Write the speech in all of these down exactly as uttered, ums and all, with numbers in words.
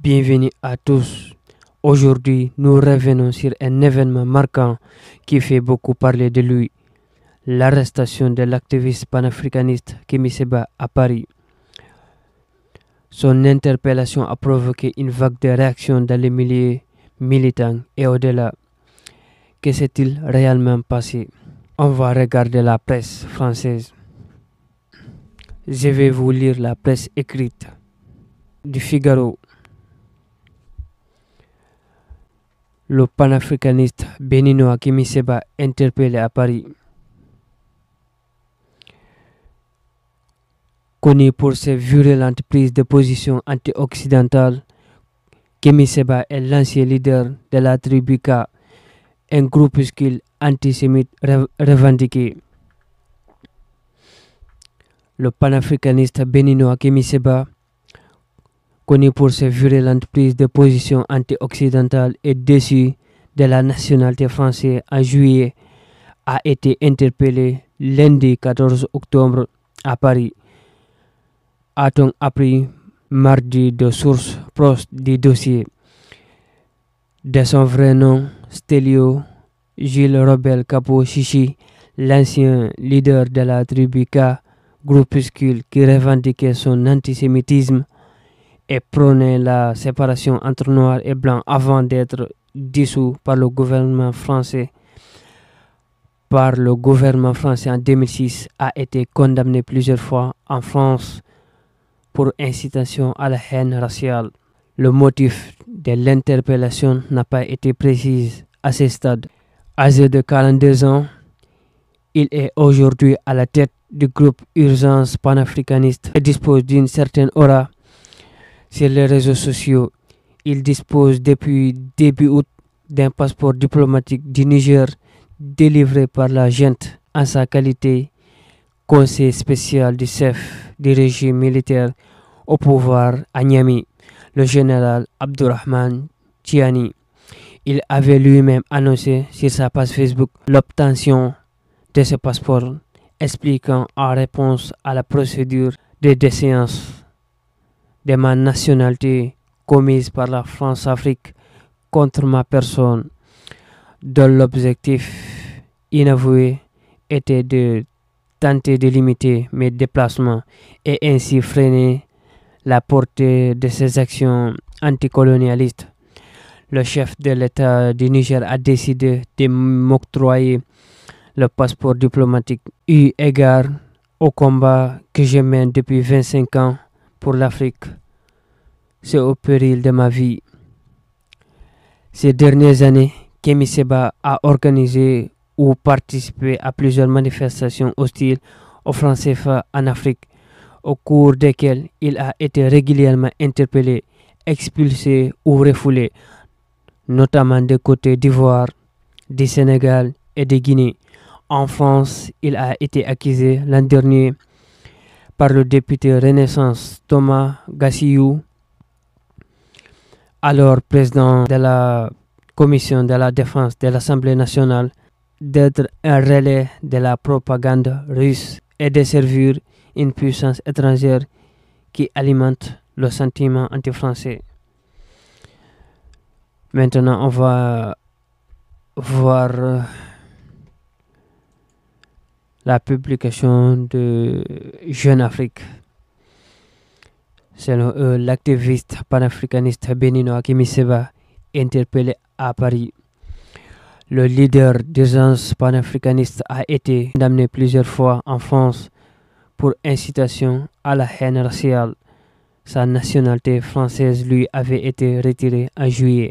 Bienvenue à tous. Aujourd'hui, nous revenons sur un événement marquant qui fait beaucoup parler de lui, l'arrestation de l'activiste panafricaniste Kémi Séba à Paris. Son interpellation a provoqué une vague de réactions dans les milieux militants et au-delà. Que s'est-il réellement passé? On va regarder la presse française. Je vais vous lire la presse écrite du Figaro. Le panafricaniste béninois Kémi Séba interpellé à Paris. Connu pour ses virulentes prises de position anti-occidentales, Kémi Séba est l'ancien leader de la tribu K, un groupuscule antisémite revendiqué. Le panafricaniste béninois Kémi Séba, connu pour ses virulentes prises de position anti-occidentales et déçu de la nationalité française en juillet, a été interpellé lundi quatorze octobre à Paris. A-t-on appris mardi de sources proches du dossier? De son vrai nom, Stelio Gilles Robert Capo Chichi, l'ancien leader de la tribu K, groupuscule qui revendiquait son antisémitisme et prônait la séparation entre noirs et blancs avant d'être dissous par le gouvernement français. Par le gouvernement français en deux mille six, a été condamné plusieurs fois en France pour incitation à la haine raciale. Le motif de l'interpellation n'a pas été précis à ce stade. Âgé de quarante-deux ans, il est aujourd'hui à la tête du groupe Urgence panafricaniste et dispose d'une certaine aura sur les réseaux sociaux. Il dispose depuis début août d'un passeport diplomatique du Niger délivré par la junte en sa qualité conseiller spécial du chef du régime militaire au pouvoir à Niamey, le général Abdourahmane Tiani. Il avait lui-même annoncé sur sa page Facebook l'obtention de ce passeport, expliquant en réponse à la procédure de déchéance de ma nationalité commise par la France-Afrique contre ma personne, dont l'objectif inavoué était de tenter de limiter mes déplacements et ainsi freiner la portée de ces actions anticolonialistes. Le chef de l'État du Niger a décidé de m'octroyer le passeport diplomatique eu égard au combat que je mène depuis vingt-cinq ans pour l'Afrique. C'est au péril de ma vie. Ces dernières années, Kémi Séba a organisé ou participé à plusieurs manifestations hostiles aux francs C F A en Afrique, au cours desquelles il a été régulièrement interpellé, expulsé ou refoulé, notamment des côtés d'Ivoire, du Sénégal et de Guinée. En France, il a été accusé l'an dernier par le député Renaissance Thomas Gassiou, alors président de la commission de la défense de l'Assemblée nationale, d'être un relais de la propagande russe et de servir une puissance étrangère qui alimente le sentiment anti-français. Maintenant, on va voir euh, la publication de Jeune Afrique. Selon eux, l'activiste panafricaniste béninois Kémi Séba, interpellé à Paris. Le leader d'Urgence panafricaniste a été condamné plusieurs fois en France pour incitation à la haine raciale. Sa nationalité française lui avait été retirée en juillet.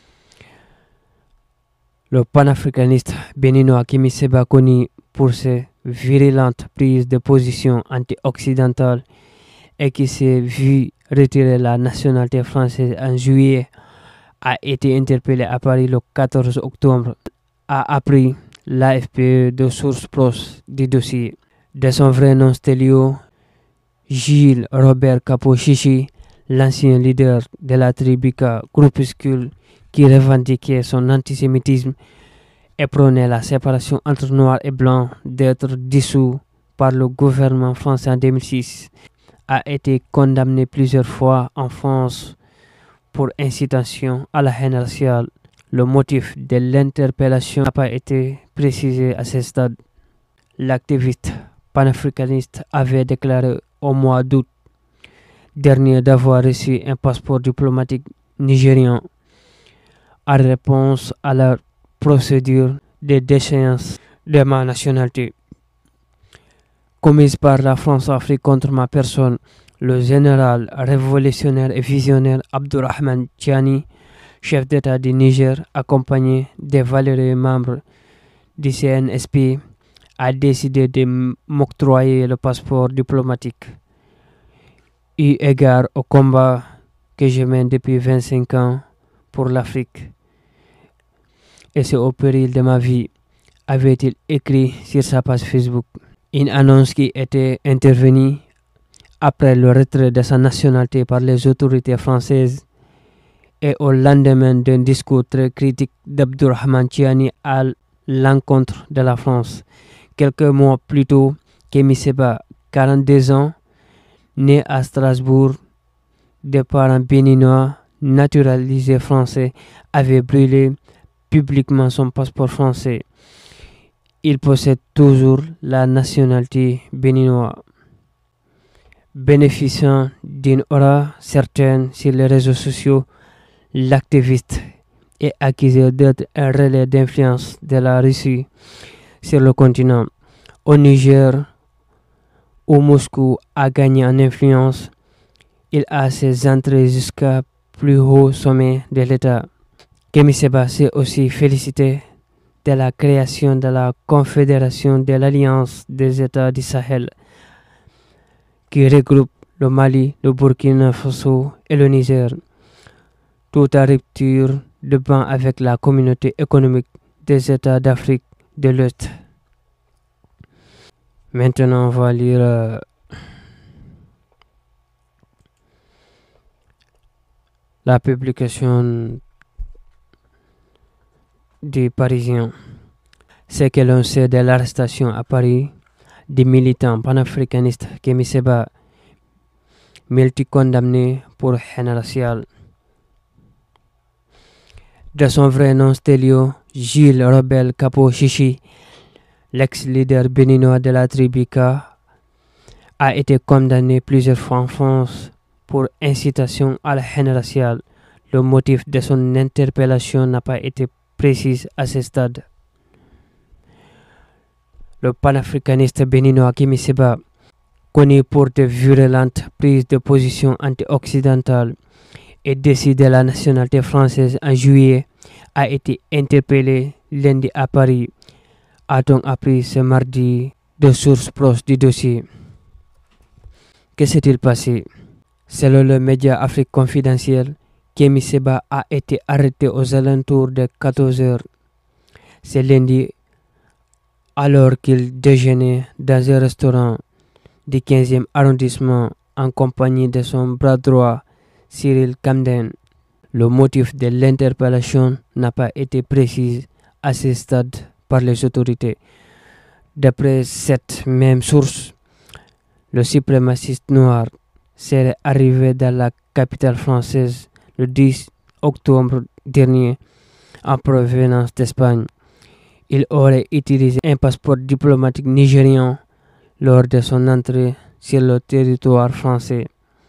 Le panafricaniste béninois Kémi Séba, connu pour ses virulentes prises de position anti-occidentales et qui s'est vu retirer la nationalité française en juillet, a été interpellé à Paris le quatorze octobre, a appris l'A F P de sources proches du dossier. De son vrai nom Stelio Gilles Robert Capo Chichi, l'ancien leader de la tribu K, groupuscule qui revendiquait son antisémitisme et prônait la séparation entre noirs et blancs, d'être dissous par le gouvernement français en deux mille six, a été condamné plusieurs fois en France pour incitation à la haine raciale. Le motif de l'interpellation n'a pas été précisé à ce stade. L'activiste panafricaniste avait déclaré au mois d'août dernier d'avoir reçu un passeport diplomatique nigérian en réponse à la procédure de déchéance de ma nationalité commise par la France-Afrique contre ma personne. Le général révolutionnaire et visionnaire Abdourahmane Tiani, chef d'État du Niger, accompagné des valeureux membres du C N S P, a décidé de m'octroyer le passeport diplomatique. Eu égard au combat que je mène depuis vingt-cinq ans pour l'Afrique, et c'est au péril de ma vie, avait-il écrit sur sa page Facebook. Une annonce qui était intervenue après le retrait de sa nationalité par les autorités françaises et au lendemain d'un discours très critique d'Abdourahmane Tiani à l'encontre de la France. Quelques mois plus tôt, Kémi Séba, quarante-deux ans, né à Strasbourg, de parents béninois naturalisés français, avait brûlé publiquement son passeport français. Il possède toujours la nationalité béninoise. Bénéficiant d'une aura certaine sur les réseaux sociaux, l'activiste est accusé d'être un relais d'influence de la Russie sur le continent. Au Niger, où Moscou a gagné en influence, il a ses entrées jusqu'à plus haut sommet de l'État. Kémi Séba s'est aussi félicité de la création de la Confédération de l'Alliance des États du Sahel, qui regroupe le Mali, le Burkina Faso et le Niger, tout à rupture de ban avec la communauté économique des États d'Afrique de l'Ouest. Maintenant, on va lire euh, la publication des Parisiens. Ce que l'on sait de l'arrestation à Paris des militants panafricanistes Kémi Séba, multi-condamné pour haine raciale. De son vrai nom Stélio Gilles Robert Capo Chichi, l'ex-leader béninois de la tribu Ka, a été condamné plusieurs fois en France pour incitation à la haine raciale. Le motif de son interpellation n'a pas été précis à ce stade. Le panafricaniste béninois Kémi Séba, connu pour de virulentes prises de position anti-occidentales et décidé de la nationalité française en juillet, a été interpellé lundi à Paris, a-t-on appris ce mardi de sources proches du dossier. Que s'est-il passé? Selon le média Afrique Confidentiel, Kémi Séba a été arrêté aux alentours de quatorze heures. C'est lundi, alors qu'il déjeunait dans un restaurant du quinzième arrondissement en compagnie de son bras droit, Cyril Camden. Le motif de l'interpellation n'a pas été précis à ce stade par les autorités. D'après cette même source, le suprémaciste noir serait arrivé dans la capitale française le dix octobre dernier en provenance d'Espagne. Il aurait utilisé un passeport diplomatique nigérian lors de son entrée sur le territoire français.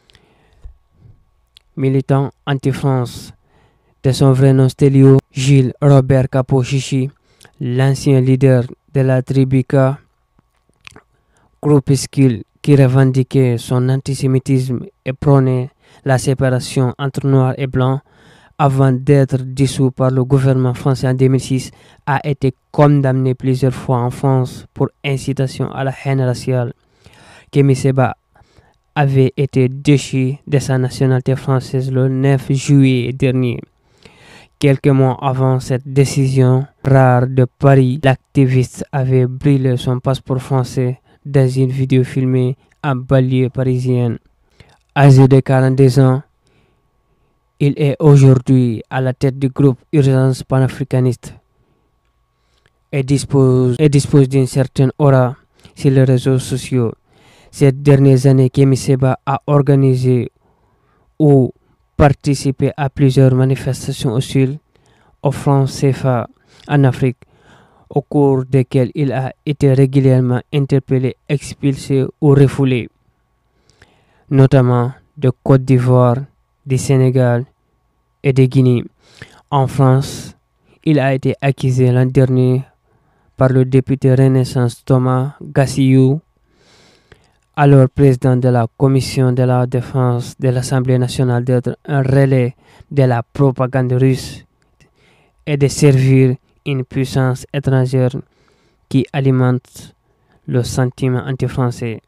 Militant anti-France, de son vrai nom Stélio Gilles Robert Capo Chichi, l'ancien leader de la tribu Ka, groupuscule qui revendiquait son antisémitisme et prônait la séparation entre noirs et blancs, avant d'être dissous par le gouvernement français en deux mille six, a été condamné plusieurs fois en France pour incitation à la haine raciale. Kémi Séba avait été déchu de sa nationalité française le neuf juillet dernier. Quelques mois avant cette décision rare de Paris, l'activiste avait brûlé son passeport français dans une vidéo filmée en banlieue parisienne. Âgé de quarante-deux ans, il est aujourd'hui à la tête du groupe Urgence panafricaniste et dispose, et dispose d'une certaine aura sur les réseaux sociaux. Ces dernières années, Kémi Séba a organisé ou participé à plusieurs manifestations hostiles au franc C F A en Afrique, au cours desquelles il a été régulièrement interpellé, expulsé ou refoulé, notamment de Côte d'Ivoire, du Sénégal et de Guinée. En France, il a été accusé l'an dernier par le député Renaissance Thomas Gassiou, alors président de la Commission de la Défense de l'Assemblée nationale, d'être un relais de la propagande russe et de servir une puissance étrangère qui alimente le sentiment anti-français.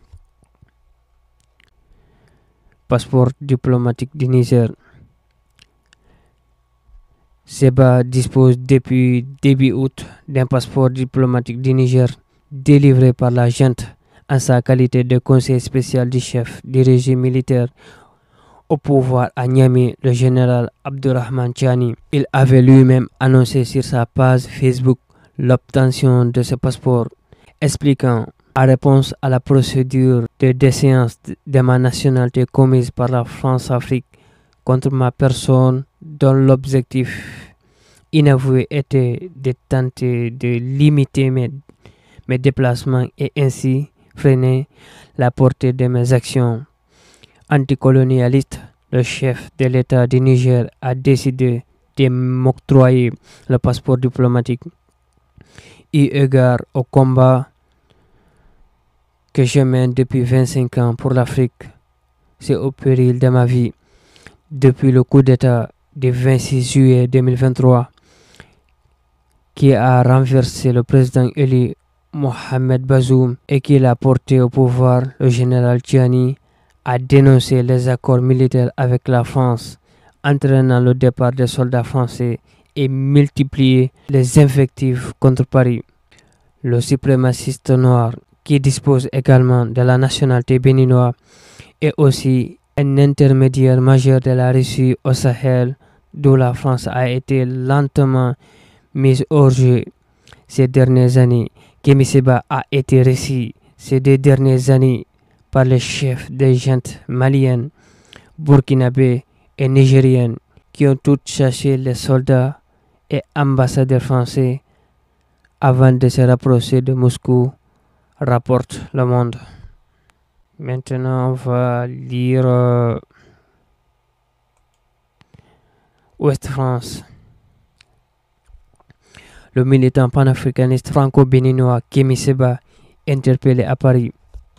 Passeport diplomatique du Niger. Seba dispose depuis début août d'un passeport diplomatique du Niger délivré par la junte en sa qualité de conseiller spécial du chef du régime militaire au pouvoir à Niamey, le général Abdurrahman Chani. Il avait lui-même annoncé sur sa page Facebook l'obtention de ce passeport, expliquant en réponse à la procédure de déchéance de ma nationalité commise par la France-Afrique contre ma personne, dont l'objectif inavoué était de tenter de limiter mes, mes déplacements et ainsi freiner la portée de mes actions anticolonialistes. Le chef de l'État du Niger a décidé de m'octroyer le passeport diplomatique eu égard au combat que je mène depuis vingt-cinq ans pour l'Afrique. C'est au péril de ma vie. Depuis le coup d'État du vingt-six juillet deux mille vingt-trois qui a renversé le président élu Mohamed Bazoum et qui l'a porté au pouvoir, le général Tchiani a dénoncé les accords militaires avec la France, entraînant le départ des soldats français et multiplié les invectives contre Paris. Le suprémaciste noir, qui dispose également de la nationalité béninoise, est aussi un intermédiaire majeur de la Russie au Sahel, d'où la France a été lentement mise hors jeu ces dernières années. Kémi Séba a été reçu ces deux dernières années par les chefs des juntes maliennes, burkinabés et nigériennes qui ont tous chassé les soldats et ambassadeurs français avant de se rapprocher de Moscou, rapporte Le Monde. Maintenant, on va lire euh, Ouest France. Le militant panafricaniste franco-béninois Kémi Séba, interpellé à Paris.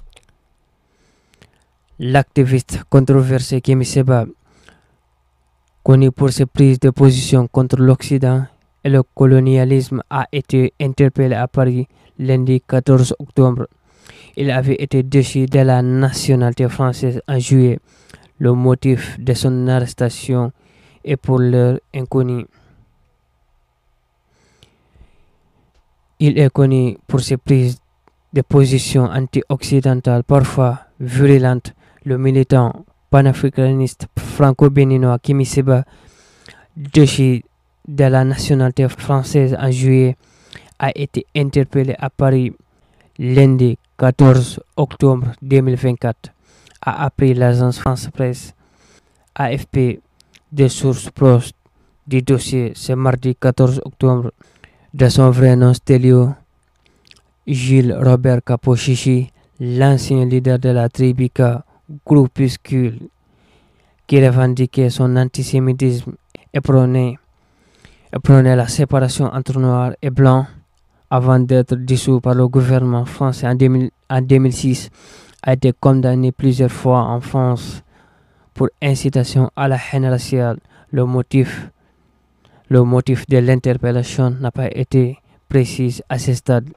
L'activiste controversé Kémi Séba, connu pour ses prises de position contre l'Occident et le colonialisme, a été interpellé à Paris lundi quatorze octobre. Il avait été déchu de la nationalité française en juillet. Le motif de son arrestation est pour l'heure inconnu. Il est connu pour ses prises de position anti-occidentales parfois virulentes. Le militant panafricaniste franco-béninois Kémi Séba, déchu de la nationalité française en juillet, a été interpellé à Paris lundi quatorze octobre deux mille vingt-quatre, a appris l'agence France Presse. A F P, des sources proches du dossier ce mardi quatorze octobre. De son vrai nom Stelio Gilles Robert Kapo-Chichi, l'ancien leader de la Tribika, groupuscule qui revendiquait son antisémitisme et prônait, et prônait la séparation entre noirs et blancs avant d'être dissous par le gouvernement français en, deux mille, en deux mille six, a été condamné plusieurs fois en France pour incitation à la haine raciale. Le motif, le motif de l'interpellation n'a pas été précis à ce stade.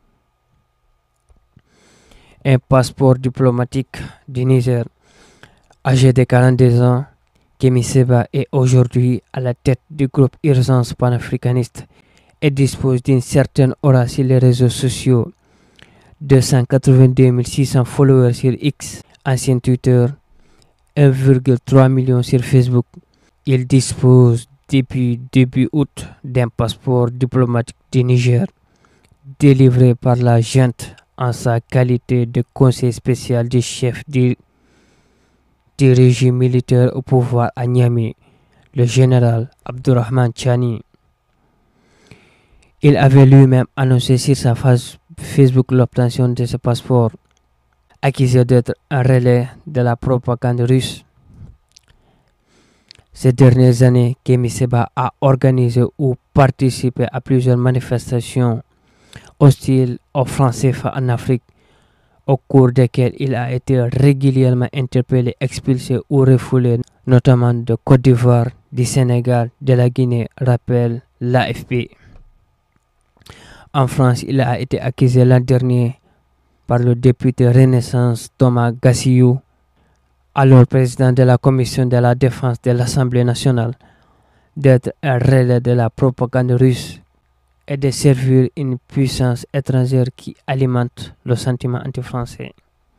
Un passeport diplomatique du Niger. Âgé de quarante-deux ans, Kémi Séba est aujourd'hui à la tête du groupe Urgence panafricaniste et dispose d'une certaine aura sur les réseaux sociaux. deux cent quatre-vingt-deux mille six cents followers sur X, ancien Twitter, un virgule trois million sur Facebook. Il dispose depuis début août d'un passeport diplomatique du Niger, délivré par la junte en sa qualité de conseiller spécial du chef du, du régime militaire au pouvoir à Niamey, le général Abdourahmane Tchani. Il avait lui-même annoncé sur sa page Facebook l'obtention de ce passeport, accusé d'être un relais de la propagande russe. Ces dernières années, Kémi Séba a organisé ou participé à plusieurs manifestations hostiles aux Français en Afrique, au cours desquelles il a été régulièrement interpellé, expulsé ou refoulé, notamment de Côte d'Ivoire, du Sénégal, de la Guinée, rappelle l'A F P. En France, il a été accusé l'an dernier par le député Renaissance Thomas Gassiyou, alors président de la commission de la défense de l'Assemblée nationale, d'être un relais de la propagande russe et de servir une puissance étrangère qui alimente le sentiment anti-français.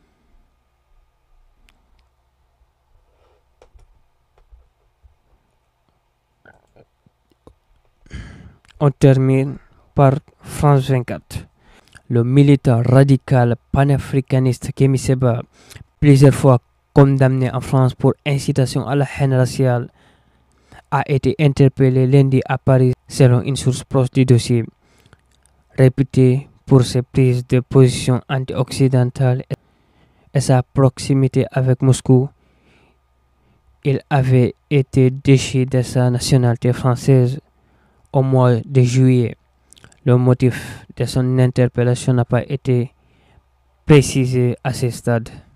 On termine par France vingt-quatre. Le militant radical panafricaniste Kémi Séba, plusieurs fois condamné en France pour incitation à la haine raciale, a été interpellé lundi à Paris selon une source proche du dossier. Réputé pour ses prises de position anti-occidentales et sa proximité avec Moscou, il avait été déchu de sa nationalité française au mois de juillet. Le motif de son interpellation n'a pas été précisé à ce stade.